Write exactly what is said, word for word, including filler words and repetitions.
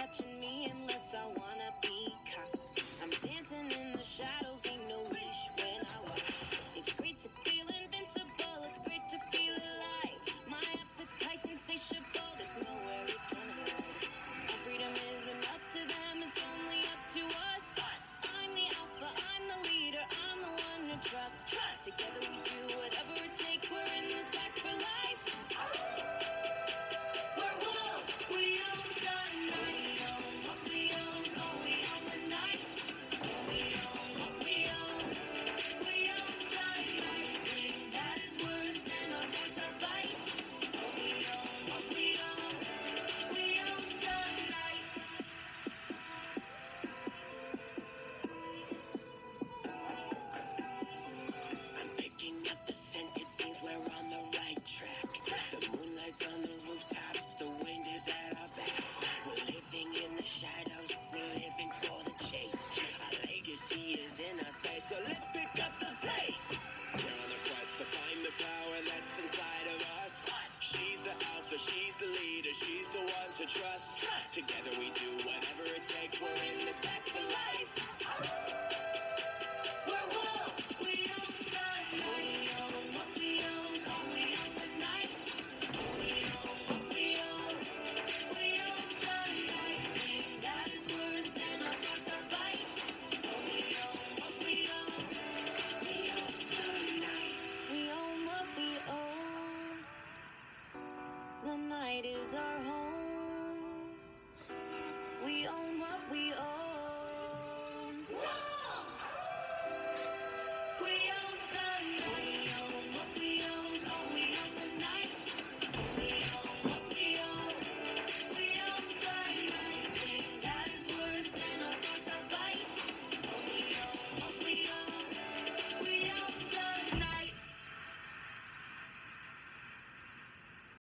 touching me unless I wanna be caught. I'm dancing in the shadows, ain't no leash when I walk. It's great to feel invincible, it's great to feel alive. My appetite's insatiable, there's nowhere it can hide. Our freedom isn't up to them, it's only up to us. I'm the alpha, I'm the leader, I'm the one to trust. Trust. Together we do whatever it takes, we're in this back for life. We're wolves, we own the night. We own what we own, oh we own the night. We own what we own, we own the night. Anything that is worse than our words are bite. Oh we own what we own, we own the night. I'm picking up the scent, it seems we're on the right track. The moonlight's on the rooftops, the wind is at our backs. We're living in the shadows, we're living for the chase. Our legacy is in our sight, so let's pick up the pace. We're on a quest to find the power that's inside of us. She's the alpha, she's the leader, she's the one to trust. Together we do whatever it takes, we're in this back for life. We're wolves, we own the night. We own what we own, oh we own the night. We own what we own, we own the night. Anything that is worse than our marks are bite. Oh we own what we own, we own the night. We own what we own, the night is our home. We own what we own.